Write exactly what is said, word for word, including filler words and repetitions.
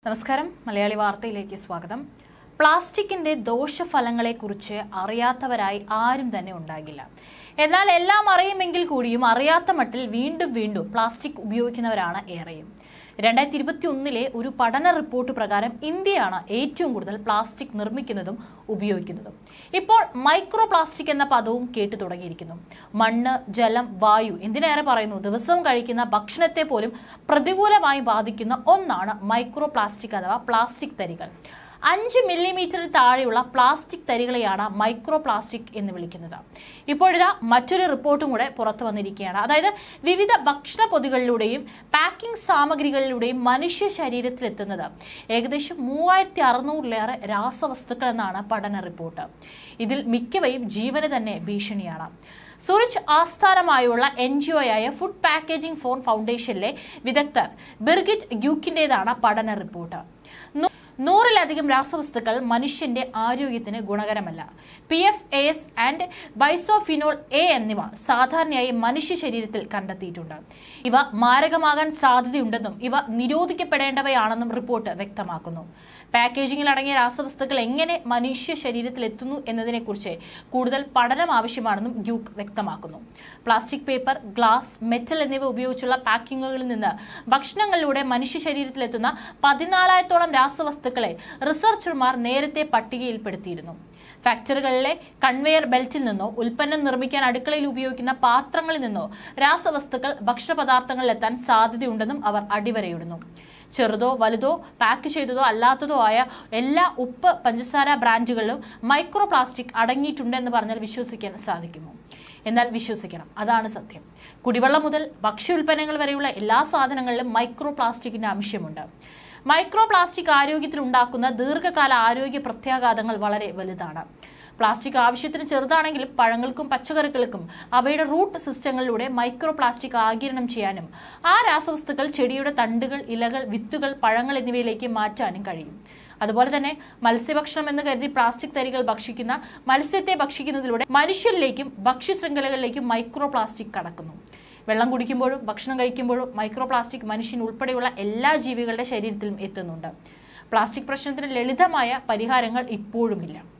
നമസ്കാരം മലയാളി വാർത്തയിലേക്ക് സ്വാഗതം. പ്ലാസ്റ്റിക്കിന്റെ ദോഷഫലങ്ങളെക്കുറിച്ച് അറിയാത്തവരായി ആരും തന്നെ ഉണ്ടാകില്ല. എന്നാൽ എല്ലാം അറിയുമെങ്കിൽ കൂടിയും അറിയാത്ത മട്ടിൽ വീണ്ടും വീണ്ടും പ്ലാസ്റ്റിക് ഉപയോഗിക്കുന്നവരാണ് ഏറെയും. രണ്ടായിരത്തി ഇരുപത്തി ഒന്നിലെ ഒരു പഠന റിപ്പോർട്ട് പ്രകാരം ഇന്ത്യയാണ് ഏറ്റവും കൂടുതൽ പ്ലാസ്റ്റിക് നിർമ്മിക്കുന്നതും ഉപയോഗിക്കുന്നതും. ഇപ്പോൾ മൈക്രോ പ്ലാസ്റ്റിക് എന്ന പദവും കേട്ടു തുടങ്ങിയിരിക്കുന്നു. മണ്ണ്, ജലം, വായു എന്തിനേറെ പറയുന്നു, ദിവസവും കഴിക്കുന്ന ഭക്ഷണത്തെ പോലും പ്രതികൂലമായി ബാധിക്കുന്ന ഒന്നാണ് മൈക്രോ പ്ലാസ്റ്റിക് അഥവാ പ്ലാസ്റ്റിക് തരികൾ. അഞ്ച് മില്ലിമീറ്ററിന് താഴെയുള്ള പ്ലാസ്റ്റിക് തരികളെയാണ് മൈക്രോ പ്ലാസ്റ്റിക് എന്ന് വിളിക്കുന്നത്. ഇപ്പോഴിതാ മറ്റൊരു റിപ്പോർട്ടും കൂടെ പുറത്തു വന്നിരിക്കുകയാണ്. അതായത് വിവിധ ഭക്ഷണ പൊതികളിലൂടെയും പാക്കിംഗ് സാമഗ്രികളിലൂടെയും മനുഷ്യ ശരീരത്തിലെത്തുന്നത് ഏകദേശം മൂവായിരത്തി അറുന്നൂറിലേറെ രാസവസ്തുക്കൾ എന്നാണ് പഠന റിപ്പോർട്ട്. ഇതിൽ മിക്കവയും ജീവന് തന്നെ ഭീഷണിയാണ്. സൂറിച്ച് ആസ്ഥാനമായുള്ള എൻ ജി ഒ ആയ ഫുഡ് പാക്കേജിംഗ് ഫോർ ഫൗണ്ടേഷനിലെ വിദഗ്ധർ ബിർഗിറ്റ് ഗ്യൂക്കിന്റേതാണ് പഠന റിപ്പോർട്ട്. നൂറിലധികം രാസവസ്തുക്കൾ മനുഷ്യന്റെ ആരോഗ്യത്തിന് ഗുണകരമല്ല. P F A S and bisphenol A എന്നിവ സാധാരണയായി മനുഷ്യ ശരീരത്തിൽ കണ്ടെത്തിയിട്ടുണ്ട്. ഇവ മാരകമാകാൻ സാധ്യതയുണ്ടെന്നും ഇവ നിരോധിക്കപ്പെടേണ്ടവയാണെന്നും റിപ്പോർട്ട് വ്യക്തമാക്കുന്നു. പാക്കേജിംഗിൽ അടങ്ങിയ രാസവസ്തുക്കൾ എങ്ങനെ മനുഷ്യ ശരീരത്തിൽ എത്തുന്നു എന്നതിനെക്കുറിച്ച് കൂടുതൽ പഠനം ആവശ്യമാണെന്നും ഗ്യൂക്ക് വ്യക്തമാക്കുന്നു. പ്ലാസ്റ്റിക്, പേപ്പർ, ഗ്ലാസ്, മെറ്റൽ എന്നിവ ഉപയോഗിച്ചുള്ള പാക്കിങ്ങുകളിൽ നിന്ന് ഭക്ഷണങ്ങളിലൂടെ മനുഷ്യ ശരീരത്തിലെത്തുന്ന പതിനാലായിരത്തോളം രാസവസ്തുക്കളെ റിസർച്ചർമാർ നേരത്തെ പട്ടികയിൽപ്പെടുത്തിയിരുന്നു. ഫാക്ടറികളിലെ കൺവെയർ ബെൽറ്റിൽ നിന്നോ ഉൽപ്പന്നം നിർമ്മിക്കാൻ അടുക്കളയിൽ ഉപയോഗിക്കുന്ന പാത്രങ്ങളിൽ നിന്നോ രാസവസ്തുക്കൾ ഭക്ഷണപദാർത്ഥങ്ങളിൽ എത്താൻ സാധ്യതയുണ്ടെന്നും അവർ അടിവരയിടുന്നു. ചെറുതോ വലുതോ പാക്ക് ചെയ്തതോ അല്ലാത്തതോ ആയ എല്ലാ ഉപ്പ്, പഞ്ചസാര ബ്രാൻഡുകളിലും മൈക്രോ പ്ലാസ്റ്റിക് അടങ്ങിയിട്ടുണ്ടെന്ന് പറഞ്ഞാൽ വിശ്വസിക്കാൻ സാധിക്കുമോ? എന്നാൽ വിശ്വസിക്കണം, അതാണ് സത്യം. കുടിവെള്ളം മുതൽ ഭക്ഷ്യ ഉൽപ്പന്നങ്ങൾ വരെയുള്ള എല്ലാ സാധനങ്ങളിലും മൈക്രോ പ്ലാസ്റ്റിക്കിന്റെ അംശമുണ്ട്. മൈക്രോ പ്ലാസ്റ്റിക് ആരോഗ്യത്തിൽ ഉണ്ടാക്കുന്ന ദീർഘകാല ആരോഗ്യ പ്രത്യാഘാതങ്ങൾ വളരെ വലുതാണ്. പ്ലാസ്റ്റിക് ആവശ്യത്തിന് ചെറുതാണെങ്കിലും പഴങ്ങൾക്കും പച്ചക്കറികൾക്കും അവയുടെ റൂട്ട് സിസ്റ്റങ്ങളിലൂടെ മൈക്രോ പ്ലാസ്റ്റിക് ആഗിരണം ചെയ്യാനും ആ രാസവസ്തുക്കൾ ചെടിയുടെ തണ്ടുകൾ, ഇലകൾ, വിത്തുകൾ, പഴങ്ങൾ എന്നിവയിലേക്ക് മാറ്റാനും കഴിയും. അതുപോലെ തന്നെ മത്സ്യഭക്ഷണം എന്ന് കരുതി പ്ലാസ്റ്റിക് തരികൾ ഭക്ഷിക്കുന്ന മത്സ്യത്തെ ഭക്ഷിക്കുന്നതിലൂടെ മനുഷ്യരിലേക്കും ഭക്ഷ്യശൃംഖലകളിലേക്കും മൈക്രോ പ്ലാസ്റ്റിക് കടക്കുന്നു. വെള്ളം കുടിക്കുമ്പോഴും ഭക്ഷണം കഴിക്കുമ്പോഴും മൈക്രോ പ്ലാസ്റ്റിക് മനുഷ്യൻ ഉൾപ്പെടെയുള്ള എല്ലാ ജീവികളുടെ ശരീരത്തിലും എത്തുന്നുണ്ട്. പ്ലാസ്റ്റിക് പ്രശ്നത്തിന് ലളിതമായ പരിഹാരങ്ങൾ ഇപ്പോഴുമില്ല.